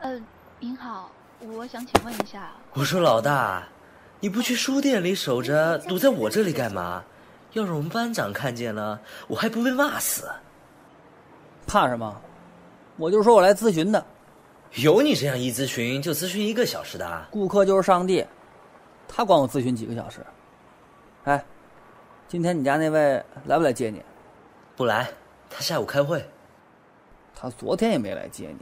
您好，我想请问一下。 我说老大，你不去书店里守着，堵在我这里干嘛？要是我们班长看见了，我还不被骂死？ 怕什么？我就说我来咨询的。 有你这样一咨询就咨询1个小时的啊？ 顾客就是上帝，他管我咨询几个小时。哎，今天你家那位来不来接你？ 不来，他下午开会。 他昨天也没来接你。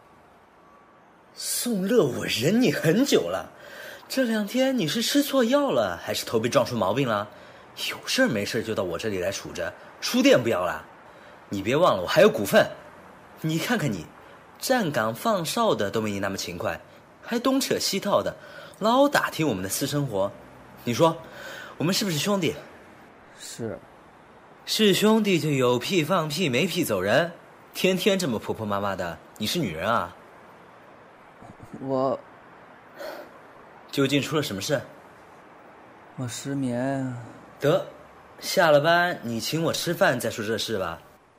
宋乐，我忍你很久了，这2天你是吃错药了，还是头被撞出毛病了？有事没事就到我这里来杵着，书店不要了。你别忘了，我还有股份。你看看你，站岗放哨的都没你那么勤快，还东扯西套的，老打听我们的私生活。你说，我们是不是兄弟？是兄弟就有屁放屁，没屁走人。天天这么婆婆妈妈的，你是女人啊？ 我究竟出了什么事？ 我失眠。 得，下了班你请我吃饭再说这事吧。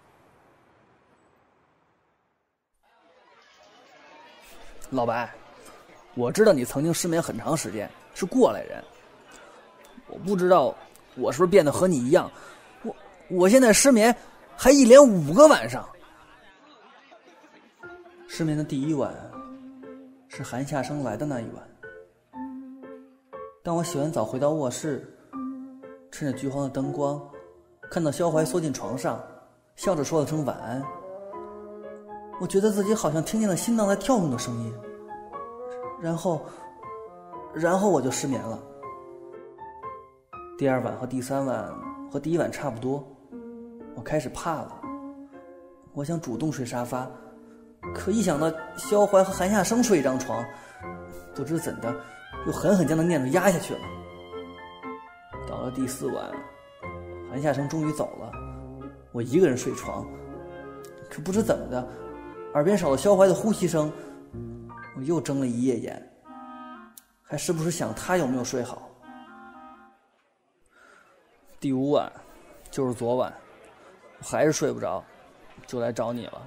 老白，我知道你曾经失眠很长时间，是过来人。我不知道我是不是变得和你一样，我现在失眠还一连5个晚上。失眠的第1晚是韩夏生来的那一晚。当我洗完澡回到卧室，趁着橘黄的灯光，看到萧怀缩进床上，笑着说了声晚安。我觉得自己好像听见了心脏在跳动的声音，然后我就失眠了。第2晚和第3晚和第1晚差不多，我开始怕了。我想主动睡沙发，可一想到萧怀和韩夏生睡一张床，不知怎的又狠狠将那念头压下去了。到了第4晚，韩夏生终于走了，我一个人睡床，可不知怎么的，耳边少了萧怀的呼吸声，我又睁了一夜眼，还时不时想他有没有睡好。第5晚，就是昨晚，我还是睡不着，就来找你了。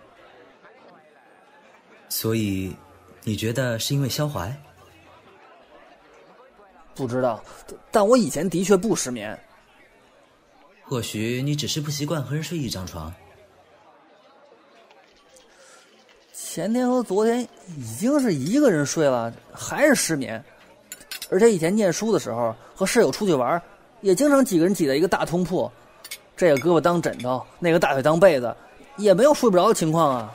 所以，你觉得是因为萧怀？ 不知道，但我以前的确不失眠。 或许你只是不习惯和人睡一张床。 前天和昨天已经是一个人睡了，还是失眠。而且以前念书的时候，和室友出去玩，也经常几个人挤在一个大通铺，这个胳膊当枕头，那个大腿当被子，也没有睡不着的情况啊。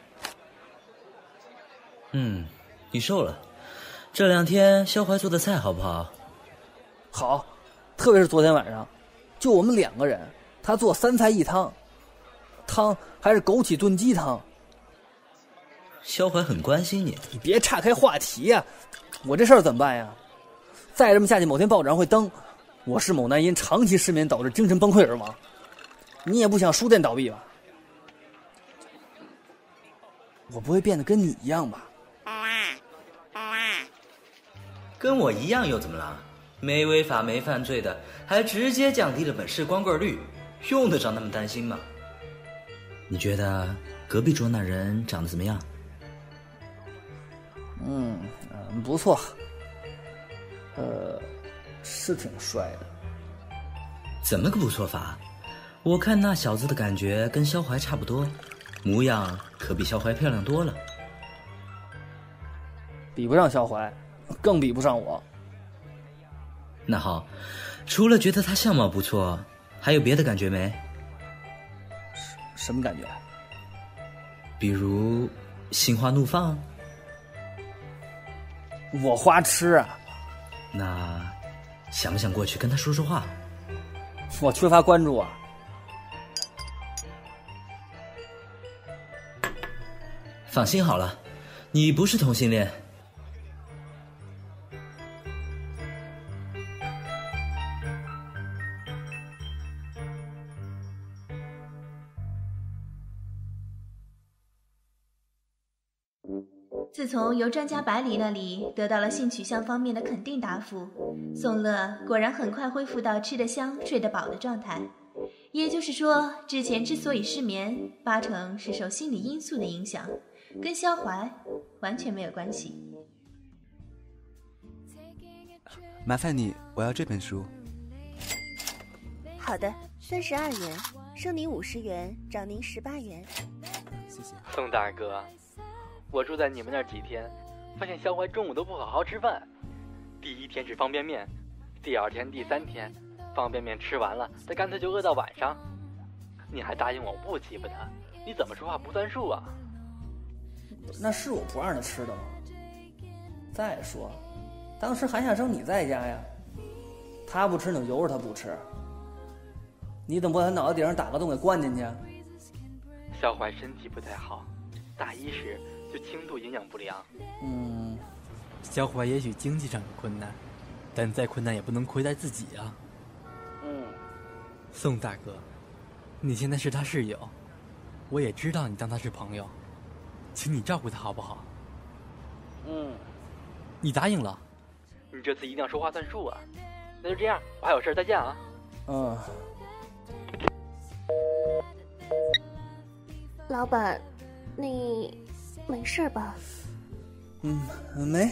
你瘦了。这2天萧怀做的菜好不好？ 好，特别是昨天晚上，就我们2个人，他做3菜1汤，汤还是枸杞炖鸡汤。 萧怀很关心你。 你别岔开话题呀，我这事儿怎么办呀？再这么下去，某天报纸上会登我是某男因长期失眠导致精神崩溃而亡。你也不想书店倒闭吧？我不会变得跟你一样吧？ 跟我一样又怎么了？没违法没犯罪的，还直接降低了本市光棍率，用得着那么担心吗？你觉得隔壁桌那人长得怎么样？ 不错，是挺帅的。 怎么个不错法？我看那小子的感觉跟萧怀差不多，模样可比萧怀漂亮多了。 比不上萧怀，更比不上我。 那好，除了觉得他相貌不错，还有别的感觉没？ 什么感觉？ 比如心花怒放？ 我花痴啊。 那想不想过去跟他说说话？ 我缺乏关注啊。 放心好了，你不是同性恋。 自从由专家百里那里得到了性取向方面的肯定答复，宋乐果然很快恢复到吃得香、睡得饱的状态。也就是说，之前之所以失眠，8成是受心理因素的影响， 跟萧怀完全没有关系。 麻烦你，我要这本书。 好的，32元，收您50元，找您18元。 谢谢。 宋大哥，我住在你们那儿几天，发现萧怀中午都不好好吃饭。第一天吃方便面，第二天、第三天，方便面吃完了，他干脆就饿到晚上。你还答应我不欺负他，你怎么说话不算数啊？ 那是我不让他吃的吗？再说，当时韩夏生你在家呀，他不吃你就由着他不吃，你怎么不在他脑袋顶上打个洞给灌进去？ 萧怀身体不太好，大一时就轻度营养不良。 萧怀也许经济上有困难，但再困难也不能亏待自己啊。宋大哥，你现在是他室友，我也知道你当他是朋友，请你照顾他好不好？你答应了。 你这次一定要说话算数啊！那就这样，我还有事，再见啊。 老板，你没事吧？ 没。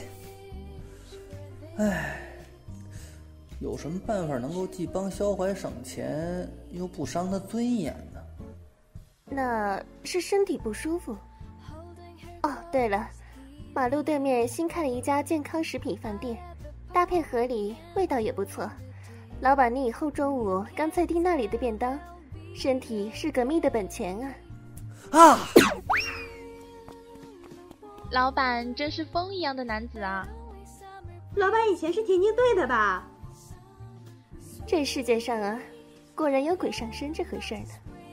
有什么办法能够既帮萧怀省钱，又不伤他尊严呢？ 那是身体不舒服。哦，对了，马路对面新开了一家健康食品饭店，搭配合理，味道也不错。老板，你以后中午干脆订那里的便当，身体是革命的本钱啊！ 老板真是风一样的男子啊！ 老板以前是田径队的吧？ 这世界上啊，果然有鬼上身这回事呢。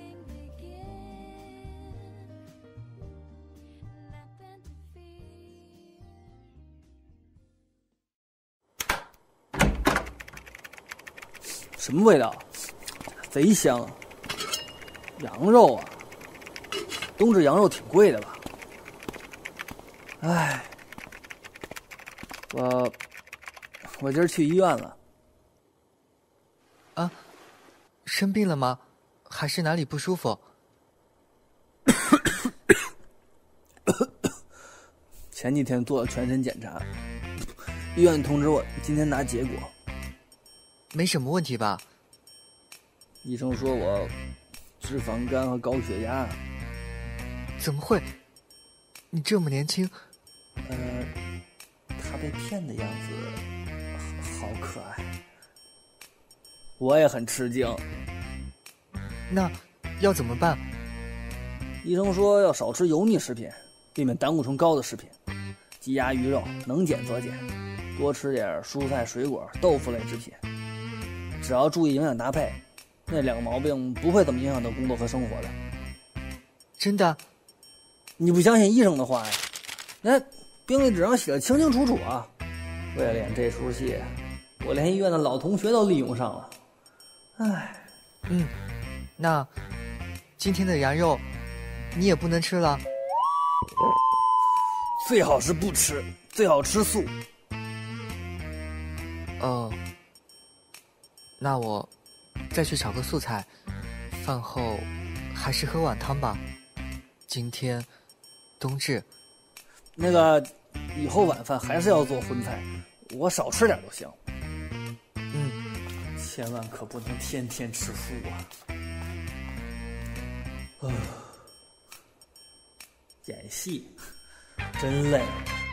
什么味道？贼香啊！羊肉啊，冬至羊肉挺贵的吧？我今儿去医院了。 啊，生病了吗？还是哪里不舒服？ 前几天做了全身检查，医院通知我今天拿结果。 没什么问题吧？ 医生说我脂肪肝和高血压。 怎么会？你这么年轻。 他被骗的样子好可爱，我也很吃惊。 那要怎么办？ 医生说要少吃油腻食品，避免胆固醇高的食品，鸡鸭鱼肉能减则减，多吃点蔬菜水果豆腐类制品。只要注意营养搭配，那两个毛病不会怎么影响到工作和生活的。 真的？ 你不相信医生的话呀？那病历纸上写的清清楚楚啊！为了演这出戏，我连医院的老同学都利用上了。 那今天的羊肉你也不能吃了？ 最好是不吃，最好吃素。 那我再去炒个素菜，饭后还是喝碗汤吧。今天冬至。 那个以后晚饭还是要做荤菜，我少吃点就行。千万可不能天天吃素啊！演戏真累。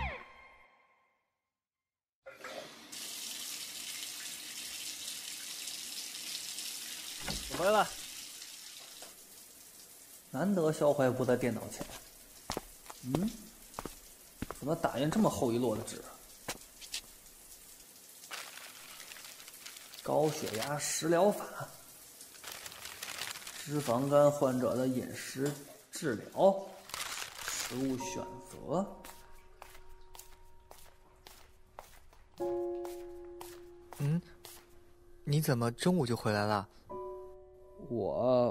我回来了。难得萧怀不在电脑前。怎么打印这么厚一摞的纸？高血压食疗法，脂肪肝患者的饮食治疗，食物选择。 你怎么中午就回来了？ 我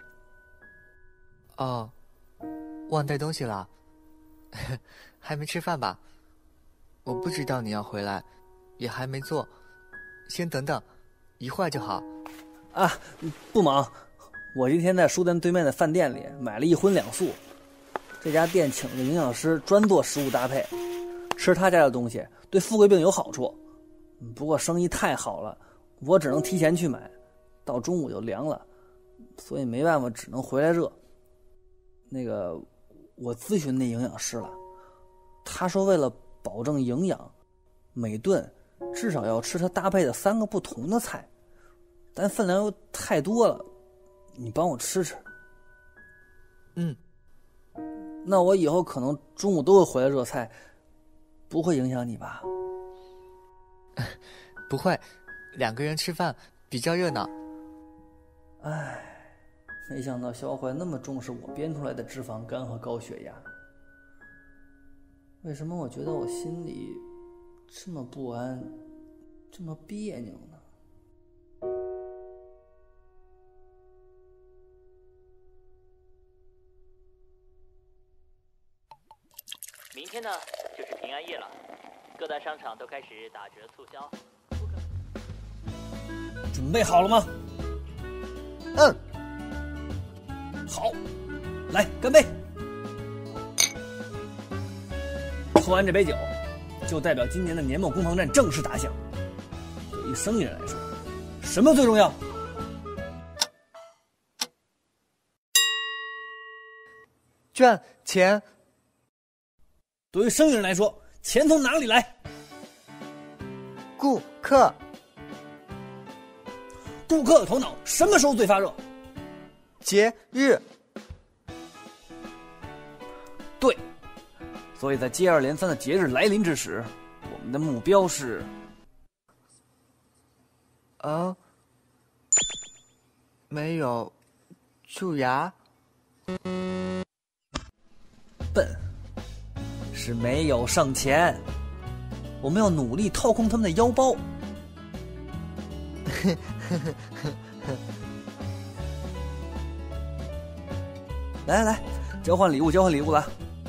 忘带东西了。还没吃饭吧？我不知道你要回来，也还没做，先等等，一会儿就好。 不忙，我今天在书店对面的饭店里买了1荤2素， 这家店请了个营养师专做食物搭配，吃他家的东西对富贵病有好处。不过生意太好了，我只能提前去买，到中午就凉了，所以没办法，只能回来热。那个，我咨询那营养师了，他说为了保证营养，每顿至少要吃他搭配的3个不同的菜，但分量又太多了，你帮我吃吃。那我以后可能中午都会回来热菜，不会影响你吧？ 不会，2个人吃饭比较热闹。 唉，没想到肖怀那么重视我编出来的脂肪肝和高血压。为什么我觉得我心里这么不安，这么别扭呢？ 明天呢，就是平安夜了，各大商场都开始打折促销。 准备好了吗？好，来干杯！喝完这杯酒，就代表今年的年末攻防战正式打响。对于生意人来说，什么最重要？ 赚钱。 对于生意人来说，钱从哪里来？ 顾客。 顾客的头脑什么时候最发热？ 节日。 对，所以在接二连三的节日来临之时，我们的目标是…… 没有蛀牙。 笨，是没有剩钱。我们要努力掏空他们的腰包。来，交换礼物了。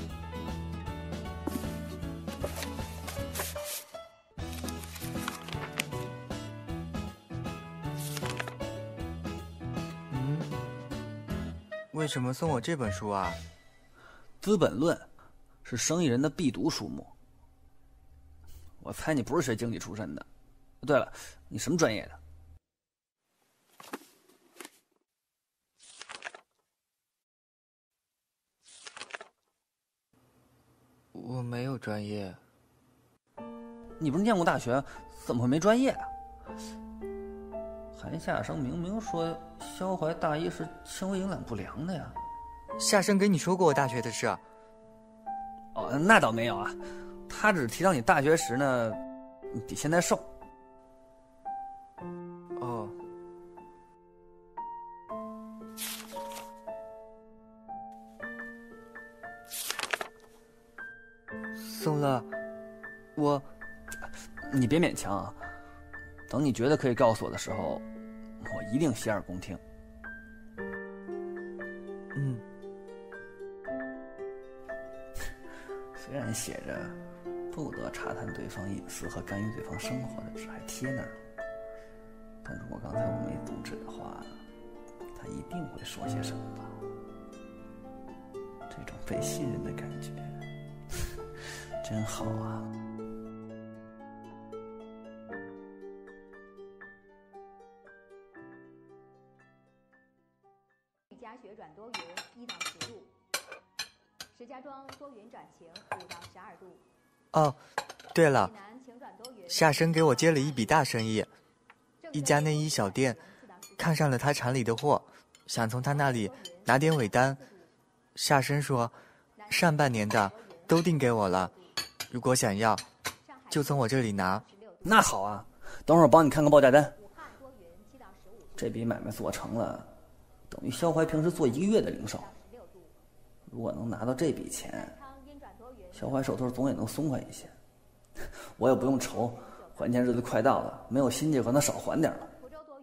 为什么送我这本书啊？ 《资本论》是生意人的必读书目。我猜你不是学经济出身的。对了，你什么专业的？ 我没有专业。 你不是念过大学，怎么会没专业啊？韩夏生明明说肖怀大一是轻微营养不良的呀。 夏生跟你说过我大学的事？ 哦，那倒没有啊，他只提到你大学时呢，比现在瘦。 哦。宋乐， 你别勉强啊，等你觉得可以告诉我的时候，我一定洗耳恭听。虽然写着不得查探对方隐私和干预对方生活的纸还贴那儿，但如果刚才我没阻止的话，他一定会说些什么吧。这种被信任的感觉真好啊。 家学转多云1到10度，石家庄多云转晴5到12度。 哦，对了，夏生给我接了一笔大生意，一家内衣小店，看上了他厂里的货，想从他那里拿点尾单。夏生说，上半年的都订给我了，如果想要，就从我这里拿。 那好啊，等会儿帮你看个报价单。这笔买卖做成了，等于肖怀平时做1个月的零售。如果能拿到这笔钱，肖怀手头总也能松快一些，我也不用愁还钱日子快到了，没有心计和他少还点了。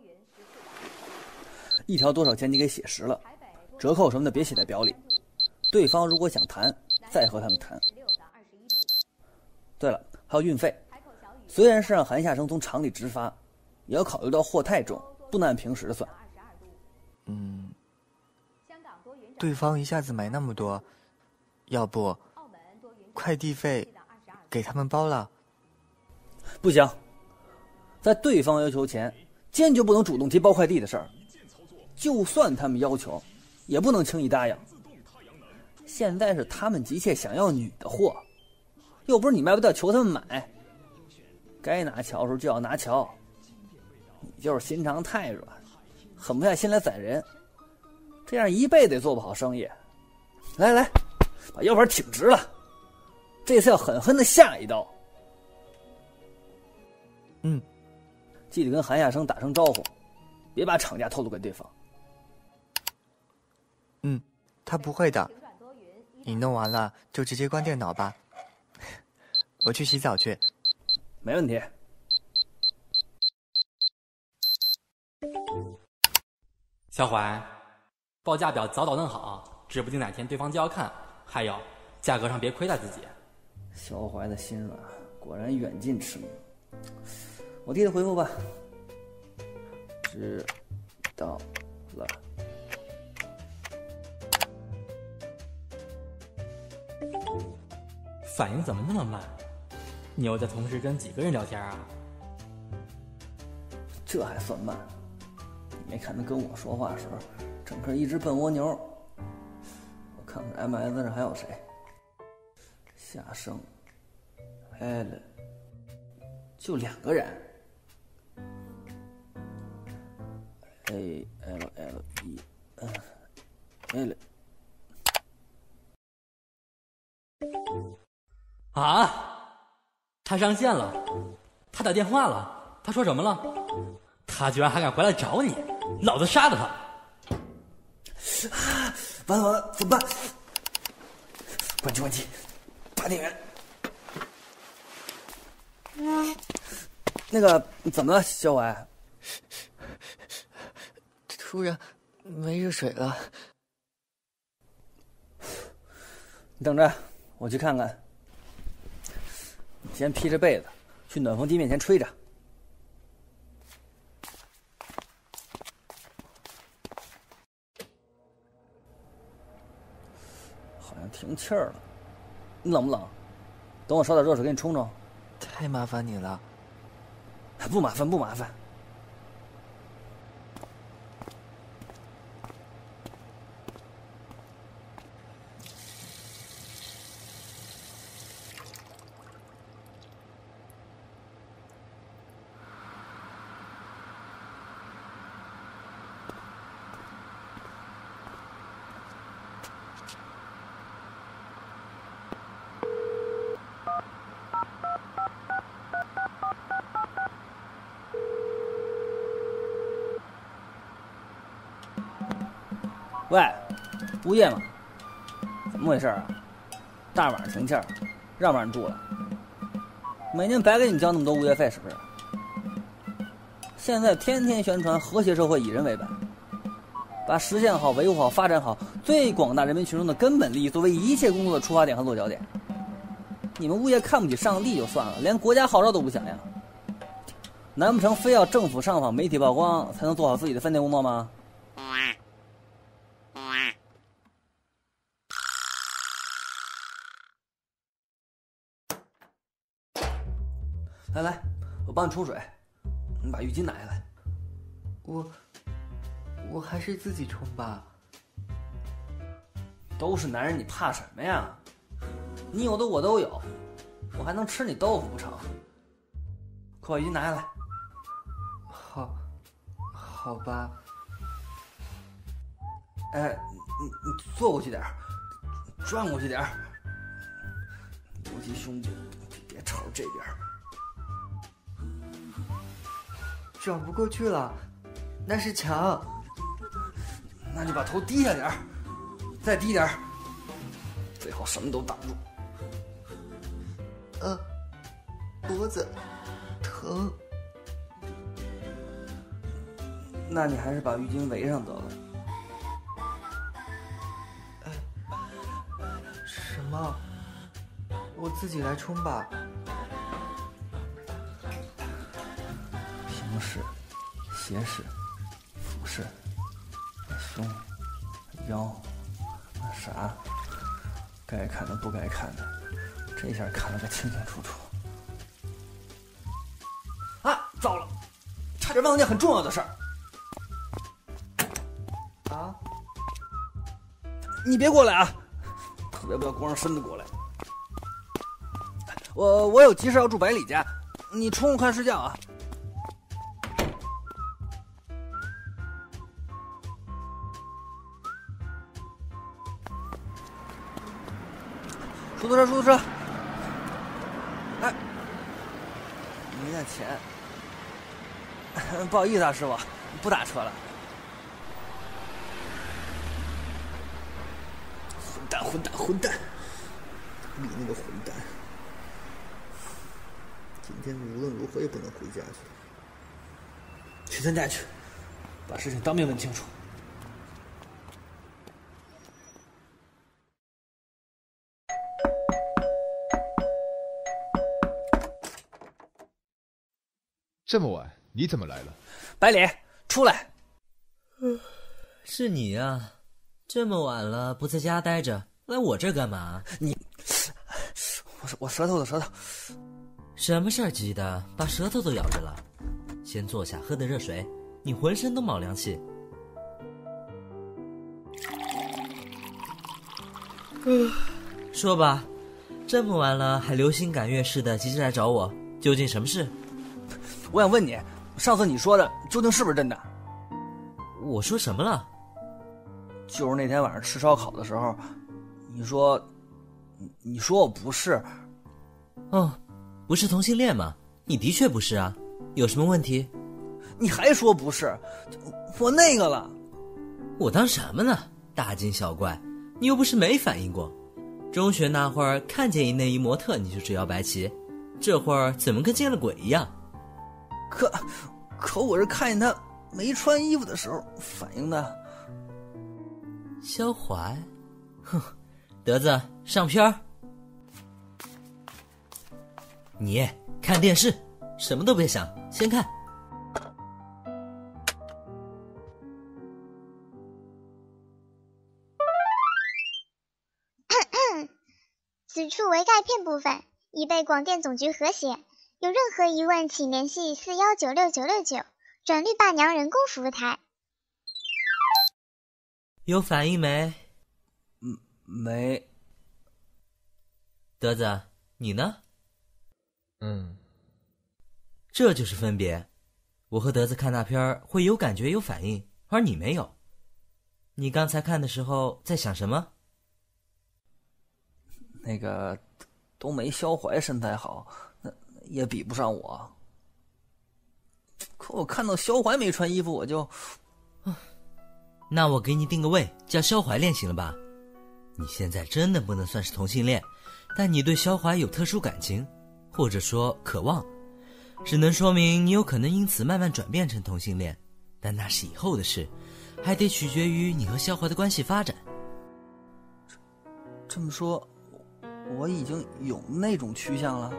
一条多少钱你给写实了，折扣什么的别写在表里。对方如果想谈，再和他们谈。对了，还有运费，虽然是让韩夏生从厂里直发，也要考虑到货太重，不能按平时算。 对方一下子买那么多， 要不快递费给他们包了？ 不行，在对方要求前，坚决不能主动提包快递的事儿。就算他们要求，也不能轻易答应。现在是他们急切想要女的货，又不是你卖不掉求他们买。该拿桥的时候就要拿桥，你就是心肠太软，狠不下心来宰人，这样一辈子也做不好生意。来来，把腰板挺直了，这次要狠狠的下一刀。记得跟韩亚生打声招呼，别把厂家透露给对方。 他不会的，你弄完了就直接关电脑吧。我去洗澡去。 没问题。 小怀，报价表早弄好，指不定哪天对方就要看。还有，价格上别亏待自己。 小怀的心软，果然远近驰名。我替他回复吧。知道了。 反应怎么那么慢？你又在同时跟几个人聊天啊？ 这还算慢？你没看他跟我说话时，整个一只笨蜗牛。我看看 MS 上还有谁？夏生、Allen， 就2个人。Allen。 啊！他上线了，他打电话了，他说什么了？他居然还敢回来找你，老子杀了他！ 完了完了，怎么办？关机，拔电源。那个怎么了，小伟？ 突然没热水了。 你等着，我去看看。你先披着被子去暖风机面前吹着。好像停气儿了。你冷不冷？等我烧点热水给你冲冲。 太麻烦你了。 不麻烦不麻烦。喂，物业吗？怎么回事啊？大晚上停气儿，让不让人住了？每年白给你们交那么多物业费，是不是？现在天天宣传和谐社会，以人为本，把实现好、维护好、发展好最广大人民群众的根本利益作为一切工作的出发点和落脚点。你们物业看不起上帝就算了，连国家号召都不响应，难不成非要政府上访、媒体曝光才能做好自己的分内工作吗？来，我帮你冲水，你把浴巾拿下来。 我还是自己冲吧。 都是男人，你怕什么呀？你有的我都有，我还能吃你豆腐不成？快把浴巾拿下来。 好吧。 哎，你坐过去点，转过去点，尤其胸部别朝这边。 转不过去了，那是墙。 那就把头低下点，再低点，最好什么都挡住。 脖子疼。 那你还是把浴巾围上得了。 什么？我自己来冲吧。 平视、斜视、俯视、胸、腰、啥， 该看的不该看的，这下看了个清清楚楚。啊，糟了，差点忘了件很重要的事儿。啊，你别过来啊！特别不要光着身子过来。我有急事要住百里家，你冲我快睡觉啊！出租车！哎，没带钱，不好意思啊，师傅，不打车了。混蛋！你那个混蛋！今天无论如何也不能回家去，去他家去，把事情当面问清楚。 这么晚，你怎么来了？ 百里，出来！ 是你啊，这么晚了不在家待着，来我这干嘛？ 我舌头。 什么事儿急的，把舌头都咬着了？先坐下，喝点热水，你浑身都冒凉气。说吧，这么晚了还流星赶月似的急着来找我，究竟什么事？ 我想问你，上次你说的究竟是不是真的？ 我说什么了？ 就是那天晚上吃烧烤的时候，你说我不是。 哦，不是同性恋吗？你的确不是啊，有什么问题？ 你还说不是？我那个了。 我当什么呢？大惊小怪，你又不是没反应过。中学那会儿看见一内衣模特你就直摇白旗，这会儿怎么跟见了鬼一样？可我是看见他没穿衣服的时候反应的。萧怀，哼，德子上片儿。你看电视，什么都别想，先看。 此处为钙片部分，已被广电总局核写。有任何疑问，请联系41969969，转绿爸娘人工服务台。 有反应没？ 没。 德子，你呢？这就是分别。我和德子看那片会有感觉有反应，而你没有。你刚才看的时候在想什么？ 那个都没萧怀身材好，那也比不上我。可我看到萧怀没穿衣服，我就…… 那我给你定个位，叫萧怀恋行了吧？你现在真的不能算是同性恋，但你对萧怀有特殊感情，或者说渴望，只能说明你有可能因此慢慢转变成同性恋，但那是以后的事，还得取决于你和萧怀的关系发展。 这么说，我已经有那种趋向了。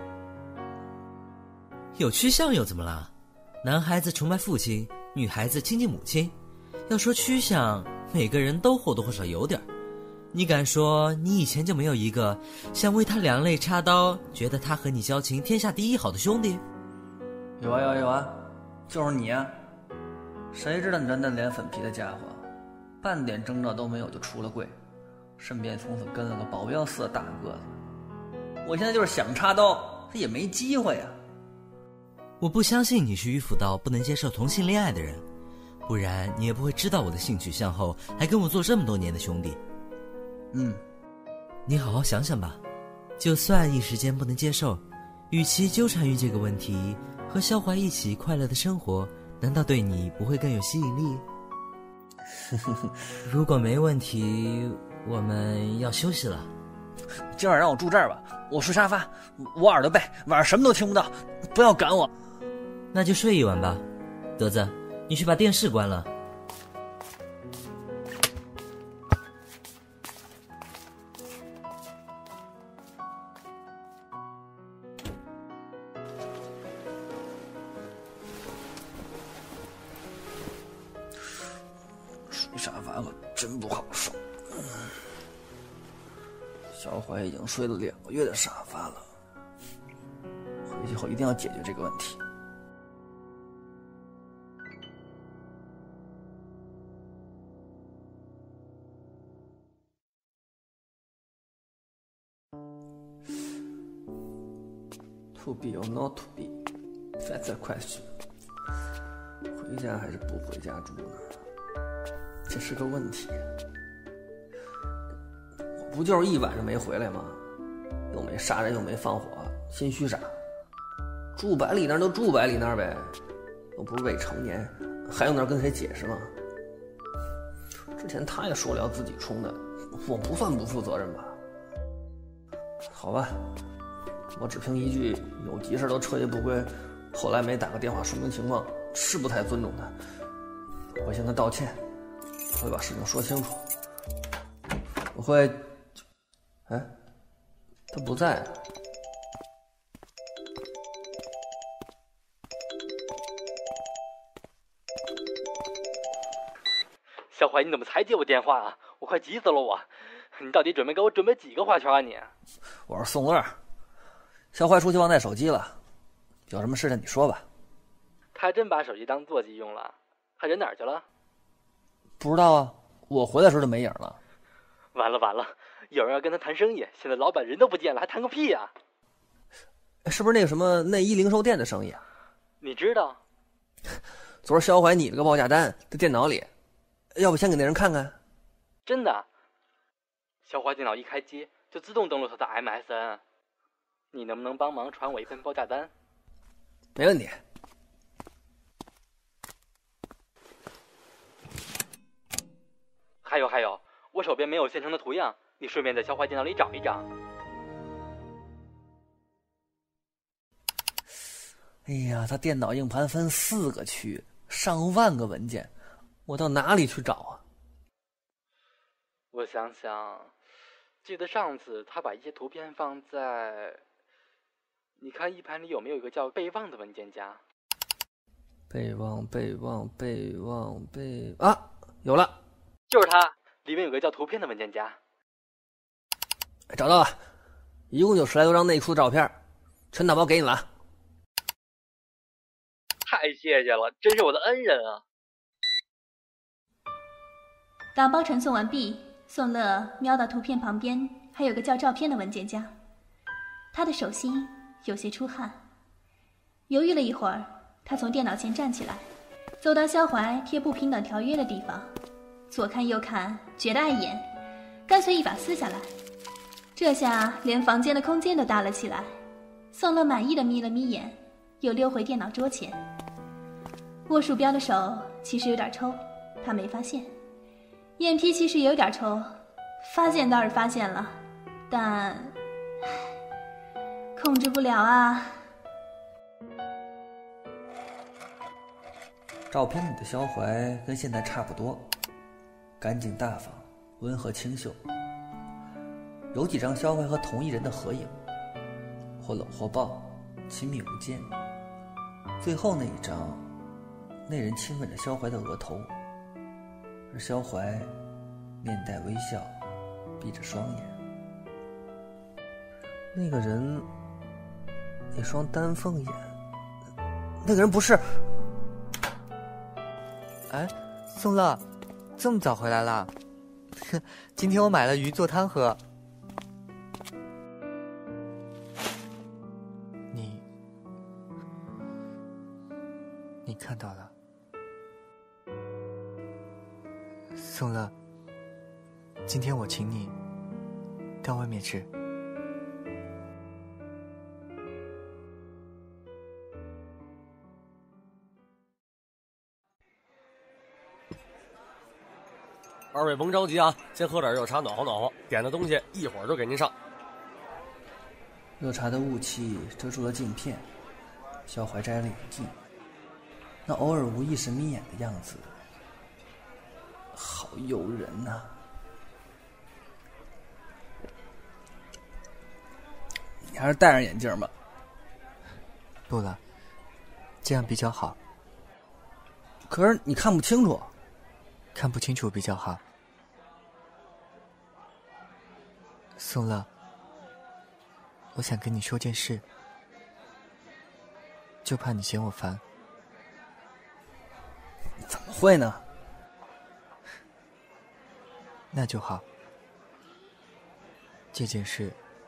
有趋向又怎么了？男孩子崇拜父亲，女孩子亲近母亲。要说趋向，每个人都或多或少有点。你敢说你以前就没有一个想为他两肋插刀，觉得他和你交情天下第一好的兄弟？ 有啊，就是你啊！谁知道你这嫩脸粉皮的家伙，半点征兆都没有就出了柜，身边从此跟了个保镖似的大个子。我现在就是想插刀，他也没机会啊！ 我不相信你是迂腐到不能接受同性恋爱的人，不然你也不会知道我的性取向后还跟我做这么多年的兄弟。你好好想想吧，就算一时间不能接受，与其纠缠于这个问题，和萧怀一起快乐的生活，难道对你不会更有吸引力？如果没问题，我们要休息了。 今晚让我住这儿吧，我睡沙发，我耳朵背，晚上什么都听不到，不要赶我。 那就睡一晚吧。德子，你去把电视关了。 睡沙发可真不好受。 小怀已经睡了2个月的沙发了，回去后一定要解决这个问题。To be or not to be, that's the question. 回家还是不回家住呢？这是个问题。我不就是一晚上没回来吗？又没杀人，又没放火，心虚啥？住百里那就住百里那呗，又不是未成年，还用那跟谁解释吗？之前他也说了要自己冲的，我不算不负责任吧？好吧。我只凭一句有急事都彻夜不归，后来没打个电话说明情况，是不太尊重他。我向他道歉，我会把事情说清楚。我会，哎，他不在。 小怀，你怎么才接我电话啊？我快急死了我！你到底准备给我准备几个花圈啊你？ 我是宋乐。小怀出去忘带手机了，有什么事情你说吧。 他还真把手机当座机用了，他人哪儿去了？ 不知道啊，我回来时候就没影了。 完了完了，有人要跟他谈生意，现在老板人都不见了，还谈个屁呀！ 是不是那个什么内衣零售店的生意啊？ 你知道？ 昨儿小怀你了个报价单在电脑里，要不先给那人看看？ 真的？小怀电脑一开机就自动登录他的 MSN。你能不能帮忙传我一份报价单？ 没问题。 还有，我手边没有现成的图样，你顺便在小怀电脑里找一找。 哎呀，他电脑硬盘分4个区，上万个文件，我到哪里去找啊？ 我想想，记得上次他把一些图片放在。你看 E 盘里有没有一个叫备忘的文件夹？ 备忘啊，有了， 就是它，里面有个叫图片的文件夹。 找到了，一共就10来多张内裤的照片，全打包给你了。 太谢谢了，真是我的恩人啊！ 打包传送完毕，宋乐瞄到图片旁边还有个叫照片的文件夹，他的手心有些出汗，犹豫了一会儿，他从电脑前站起来，走到肖怀贴不平等条约的地方，左看右看，觉得碍眼，干脆一把撕下来。这下连房间的空间都大了起来。宋乐满意的眯了眯眼，又溜回电脑桌前。握鼠标的手其实有点抽，他没发现；眼皮其实也有点抽，发现倒是发现了，但控制不了啊。 照片里的肖怀跟现在差不多，干净大方，温和清秀。有几张肖怀和同一人的合影，或搂或抱，亲密无间。最后那一张，那人亲吻着肖怀的额头，而肖怀面带微笑，闭着双眼。那个人那双丹凤眼，那个人不是…… 哎，宋乐，这么早回来了？今天我买了鱼做汤喝。你看到了，宋乐，今天我请你到外面吃。 二位甭着急啊，先喝点热茶暖和暖和，点的东西一会儿就给您上。 热茶的雾气遮住了镜片，肖怀摘了眼镜，那偶尔无意识眯眼的样子，好诱人呐！你还是戴上眼镜吧。 不了，这样比较好。 可是你看不清楚。 看不清楚比较好。宋乐， 我想跟你说件事，就怕你嫌我烦。 怎么会呢？ 那就好。这件事，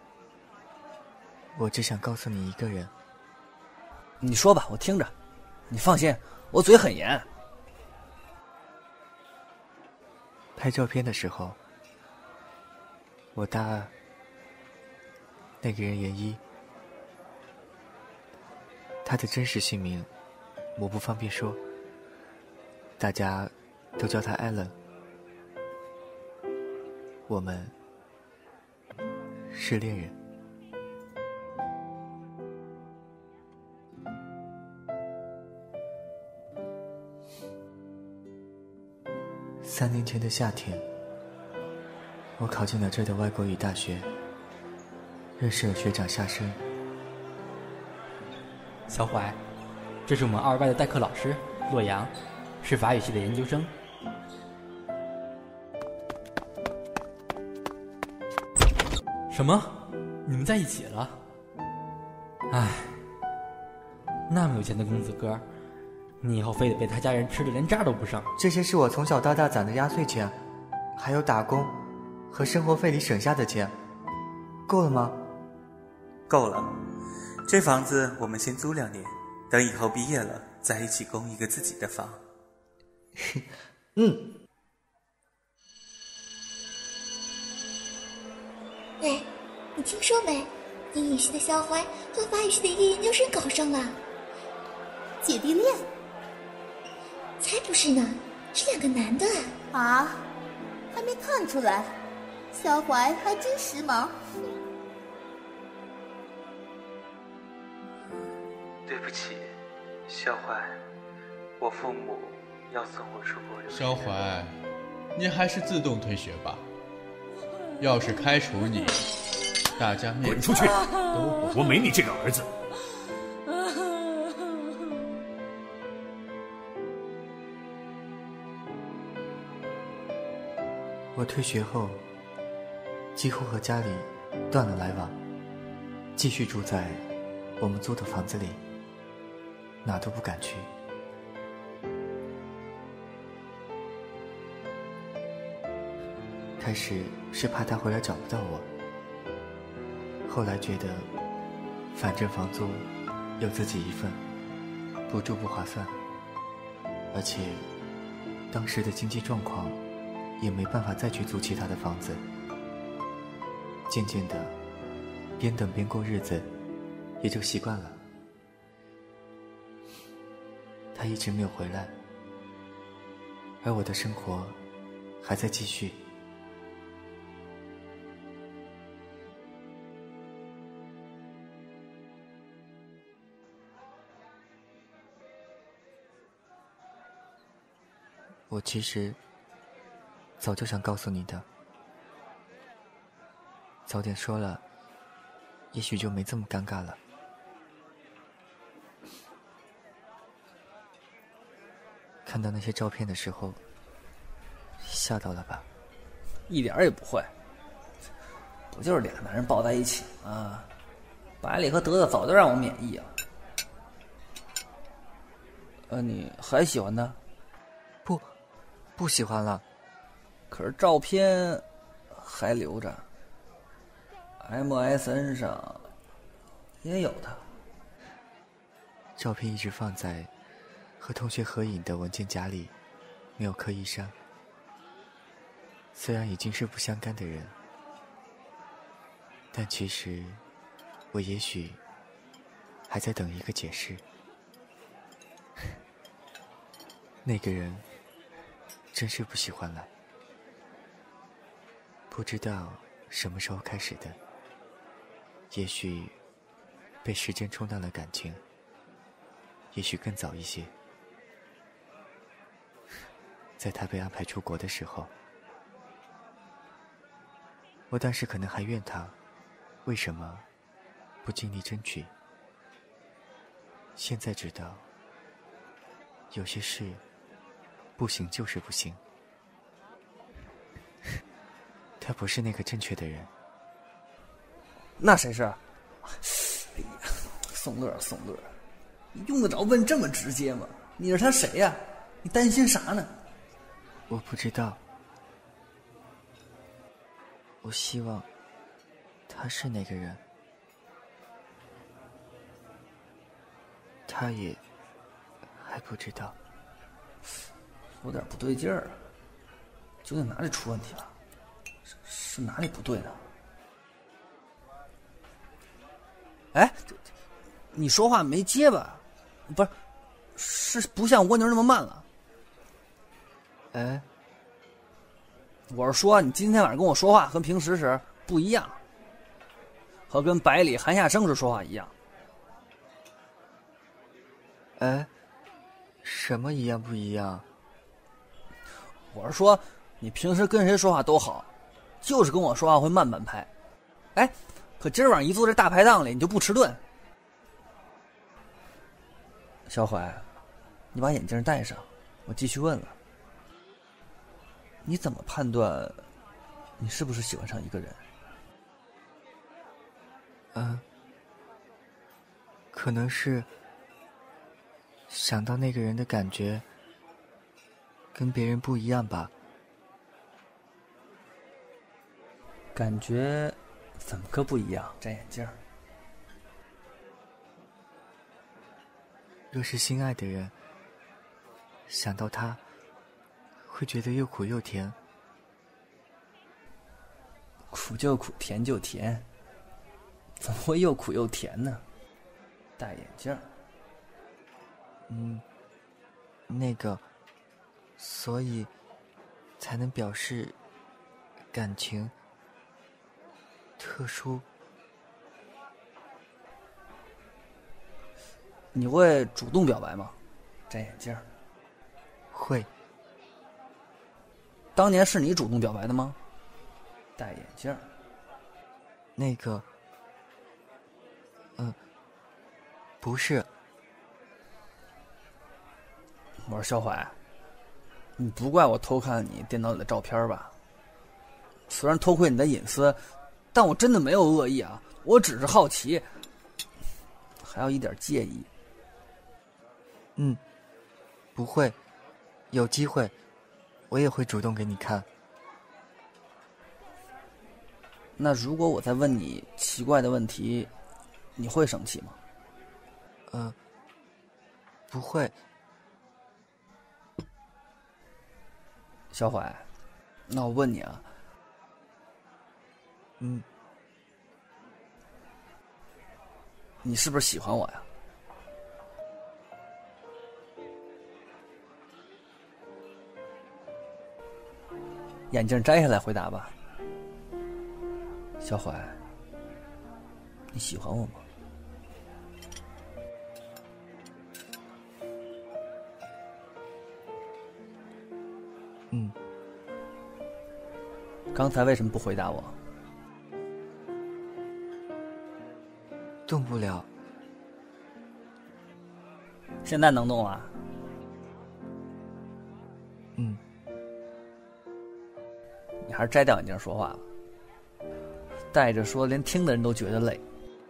我只想告诉你一个人。 你说吧，我听着。你放心，我嘴很严。 拍照片的时候，我大2，那个人研一，他的真实姓名我不方便说，大家都叫他 Allen。我们是恋人。3年前的夏天，我考进了这的外国语大学，认识了学长夏生。 小怀，这是我们2外的代课老师洛阳，是法语系的研究生。什么？你们在一起了？唉，那么有钱的公子哥，你以后非得被他家人吃的连渣都不剩。 这些是我从小到大攒的压岁钱，还有打工和生活费里省下的钱，够了吗？ 够了，这房子我们先租2年，等以后毕业了再一起供一个自己的房。 喂，你听说没？英语系的肖怀和法语系的一个研究生搞上了姐弟恋。才不是呢，是2个男的啊！还没看出来，肖怀还真时髦。 对不起，肖怀，我父母要送我出国留学。 肖怀，你还是自动退学吧。要是开除你，大家面滚出去！我没你这个儿子。 我退学后，几乎和家里断了来往，继续住在我们租的房子里，哪都不敢去。开始是怕他回来找不到我，后来觉得反正房租有自己一份，不住不划算，而且当时的经济状况也没办法再去租其他的房子。渐渐的，边等边过日子，也就习惯了。他一直没有回来，而我的生活还在继续。我其实早就想告诉你的，早点说了，也许就没这么尴尬了。看到那些照片的时候，吓到了吧？ 一点也不会，不就是2个男人抱在一起啊？百里和德德早就让我免疫啊。你还喜欢他？ 不喜欢了。 可是照片还留着 ，MSN 上也有他。 照片一直放在和同学合影的文件夹里，没有刻意删。虽然已经是不相干的人，但其实我也许还在等一个解释。那个人真是不喜欢了，不知道什么时候开始的，也许被时间冲淡了感情，也许更早一些。在他被安排出国的时候，我当时可能还怨他为什么不尽力争取。现在知道，有些事不行就是不行。他不是那个正确的人。 那谁是？ 哎呀，宋乐，你用得着问这么直接吗？你是他谁呀？你担心啥呢？ 我不知道。我希望他是那个人，他也还不知道。 有点不对劲儿啊，究竟哪里出问题了？是哪里不对呢？哎，你说话没结巴，是不像蜗牛那么慢了。 哎， 我是说你今天晚上跟我说话和平时时不一样，和跟百里韩夏生时说话一样。 哎，什么一样不一样？ 我是说你平时跟谁说话都好，就是跟我说话会慢半拍。哎，可今儿晚上一坐这大排档里你就不迟钝。小怀，你把眼镜戴上，我继续问了。你怎么判断你是不是喜欢上一个人？ 可能是想到那个人的感觉跟别人不一样吧。 感觉怎么个不一样？摘眼镜。 若是心爱的人，想到他会觉得又苦又甜。 苦就苦，甜就甜，怎么会又苦又甜呢？戴眼镜。 那个，所以才能表示感情特殊。 你会主动表白吗？摘眼镜。 会。 当年是你主动表白的吗？戴眼镜。 那个，不是。 我说小怀，你不怪我偷看你电脑里的照片吧？虽然偷窥你的隐私，但我真的没有恶意啊，我只是好奇，还有一点介意。 不会，有机会我也会主动给你看。 那如果我再问你奇怪的问题，你会生气吗？ 不会。 小怀，那我问你啊，你是不是喜欢我呀？眼镜摘下来回答吧。小怀，你喜欢我吗？刚才为什么不回答我？ 动不了。 现在能动了？你还是摘掉眼镜说话吧。戴着说，连听的人都觉得累。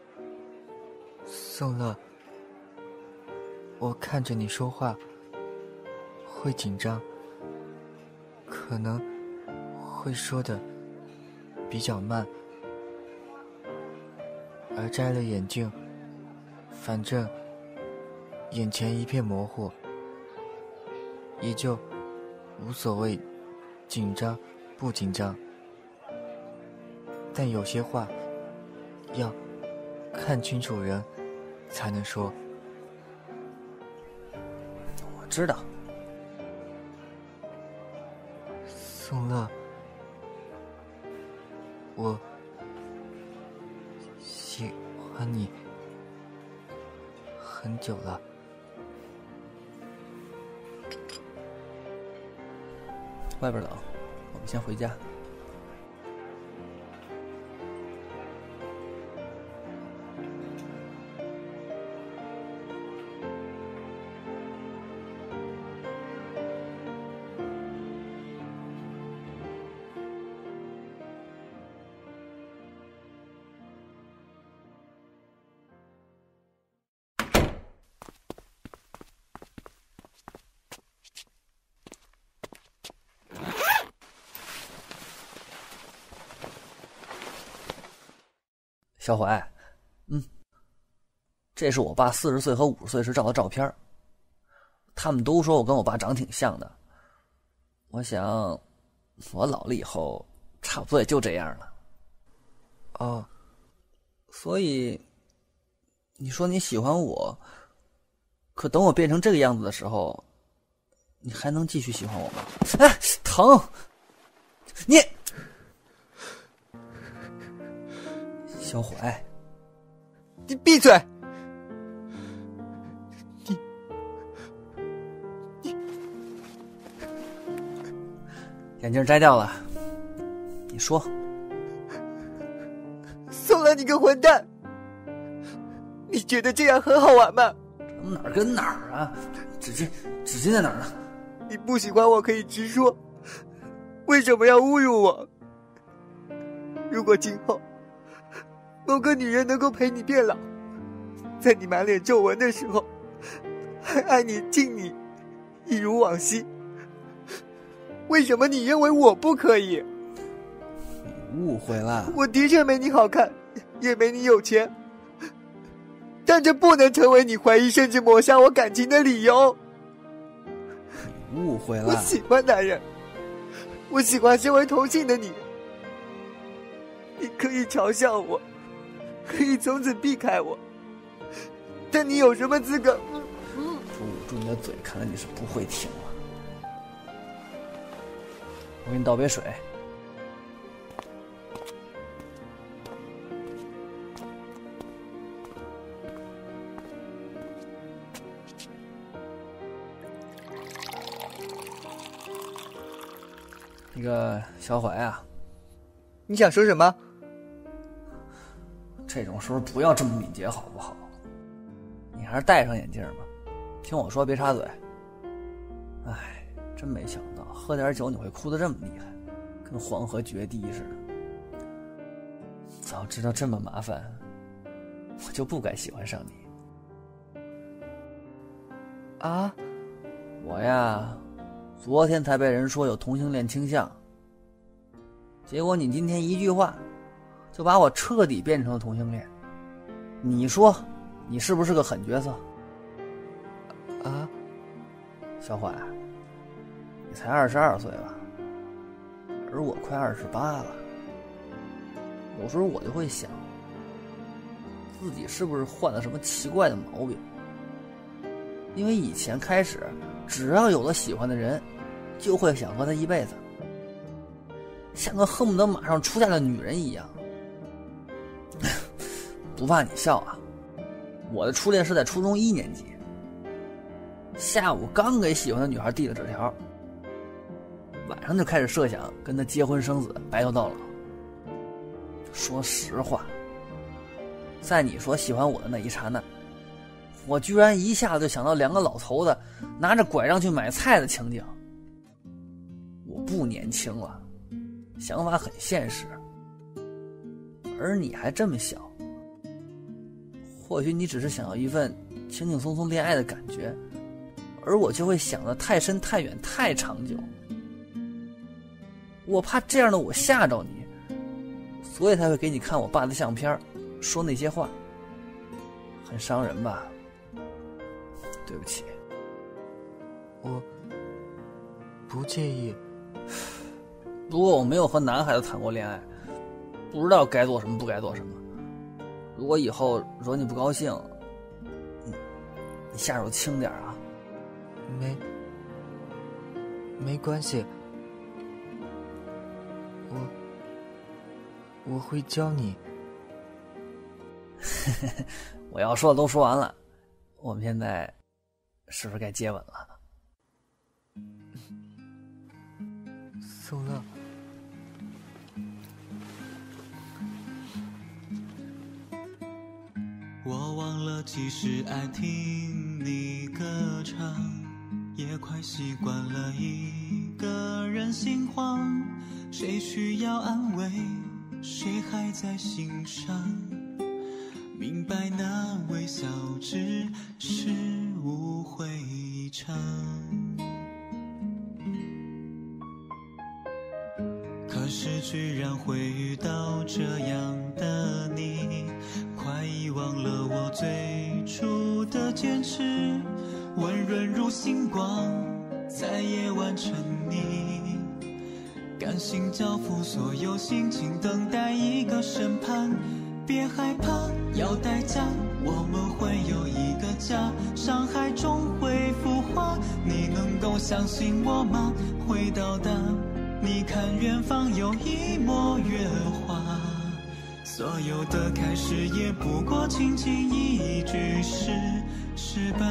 宋乐，我看着你说话会紧张，可能会说的比较慢，而摘了眼镜，反正眼前一片模糊，也就无所谓紧张不紧张。但有些话要看清楚人才能说。 我知道。 宋乐，我喜欢你很久了。 外边冷，我们先回家。 小怀，这是我爸40岁和50岁时照的照片，他们都说我跟我爸长挺像的。我想，我老了以后，差不多也就这样了。 哦， 所以，你说你喜欢我，可等我变成这个样子的时候，你还能继续喜欢我吗？哎，疼！你，小怀， 你闭嘴！ 眼镜摘掉了，你说。 宋乐，你个混蛋！你觉得这样很好玩吗？ 哪儿跟哪儿啊？纸巾在哪儿呢？ 你不喜欢我可以直说，为什么要侮辱我？如果今后某个女人能够陪你变老，在你满脸皱纹的时候还爱你敬你，一如往昔，为什么你认为我不可以？ 你误会了。 我的确没你好看，也没你有钱，但这不能成为你怀疑甚至抹杀我感情的理由。 你误会了。 我喜欢男人，我喜欢身为同性的你。你可以嘲笑我，可以从此避开我，但你有什么资格？ 捂住你的嘴，看来你是不会听了。我给你倒杯水。那个小怀啊， 你想说什么？ 这种时候不要这么敏捷好不好？你还是戴上眼镜吧。听我说，别插嘴。哎，真没想到喝点酒你会哭得这么厉害，跟黄河决堤似的。早知道这么麻烦，我就不该喜欢上你。 啊？ 我呀，昨天才被人说有同性恋倾向，结果你今天一句话就把我彻底变成了同性恋。你说你是不是个狠角色？ 啊？ 小怀，你才22岁吧，而我快28了。有时候我就会想，自己是不是患了什么奇怪的毛病？因为以前开始，只要有了喜欢的人，就会想和他一辈子，像个恨不得马上出嫁的女人一样。不怕你笑啊，我的初恋是在初中1年级，下午刚给喜欢的女孩递了纸条，晚上就开始设想跟她结婚生子，白头到老。说实话，在你说喜欢我的那一刹那，我居然一下子就想到2个老头子拿着拐杖去买菜的情景。我不年轻了，想法很现实，而你还这么小。或许你只是想要一份轻轻松松恋爱的感觉，而我就会想得太深太远太长久。我怕这样的我吓着你，所以才会给你看我爸的相片，说那些话，很伤人吧？对不起。 我不介意， 不过我没有和男孩子谈过恋爱，不知道该做什么不该做什么。如果以后惹你不高兴，你下手轻点啊。 没关系，我会教你。 我要说的都说完了，我们现在是不是该接吻了？ 宋乐， 我忘了其实爱听你歌唱，也快习惯了一个人心慌。谁需要安慰，谁还在心上，明白那微笑只是误会一场。可是居然会遇到这样的你， 最初的坚持，温润如星光，在夜晚沉溺，甘心交付所有心情，等待一个审判。别害怕，要代价，我们会有一个家，伤害终会腐化，你能够相信我吗？会到达，你看远方有一抹月华，所有的开始也不过轻轻一句是吧？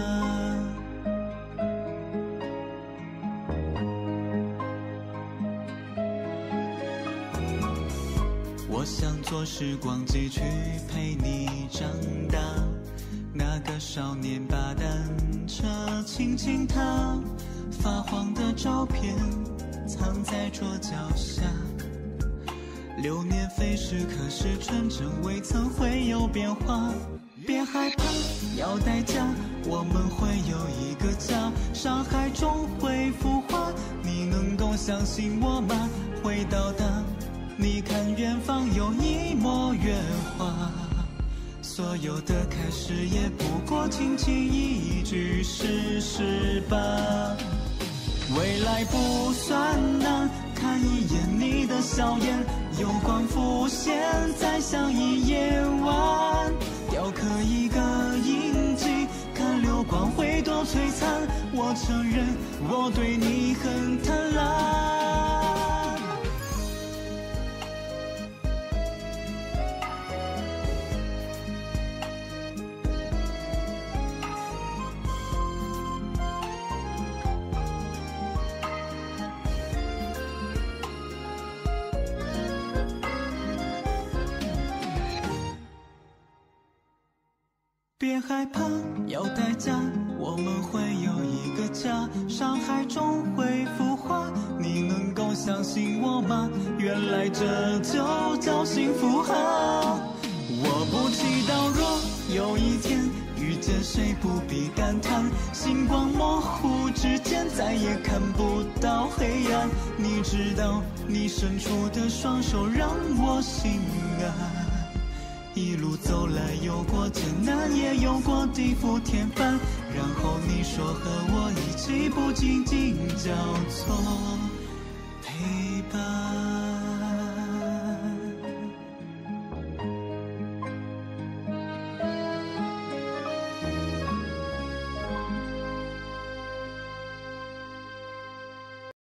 我想坐时光机去陪你长大，那个少年把单车轻轻踏，发黄的照片藏在桌脚下。流年飞逝，可是纯真未曾会有变化。别害怕，要代价，我们会有一个家，伤害终会腐化，你能够相信我吗？会到达，你看远方有一抹月华，所有的开始也不过轻轻一句是吧？未来不算难，看一眼你的笑颜，有光浮现在像一夜晚，雕刻一个印记，看流光会多璀璨。我承认我对你很贪婪。别害怕，要代价，我们会有一个家，伤害终会腐化，你能够相信我吗？原来这就叫幸福啊！我不祈祷若有一天遇见谁不必感叹，星光模糊之间再也看不到黑暗，你知道你伸出的双手让我心安。一路走来，有过艰难，也有过地覆天翻，然后你说和我一起不仅仅叫做